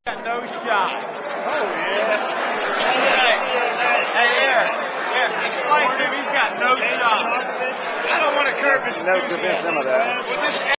Got no shot. Oh, yeah. Hey, here, explain to him he's got no shot. I don't want to curb his. No, convince him of that. Well, just